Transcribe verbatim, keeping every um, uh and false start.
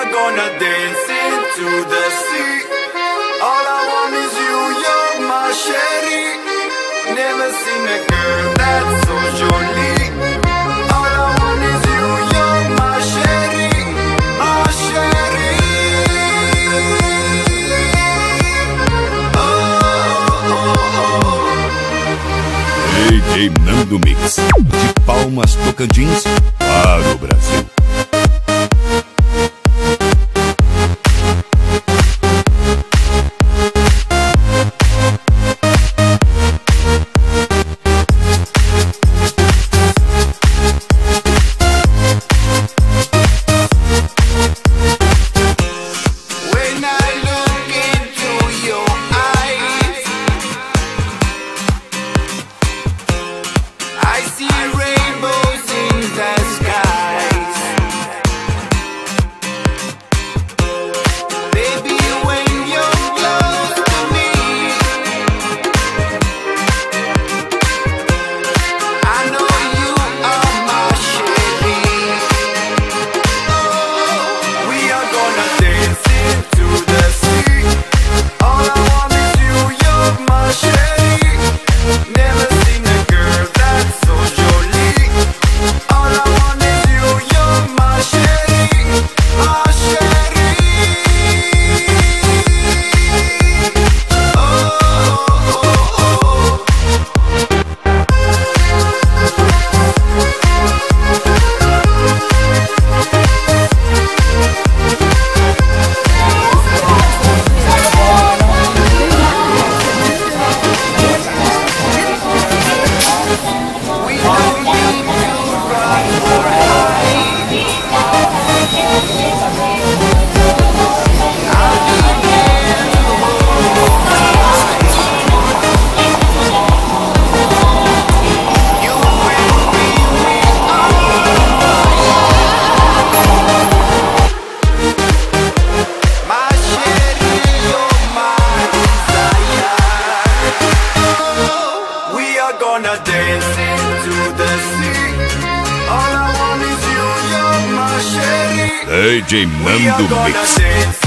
are gonna dance into the sea. All I want is you, you're my sherry. Never seen a girl that's so jolie. All I want is you, you're my sherry, my sherry. Oh, oh, oh. D J Nando Mix, de Palmas, Tocantins, para o Brasil. D J Nando Mix.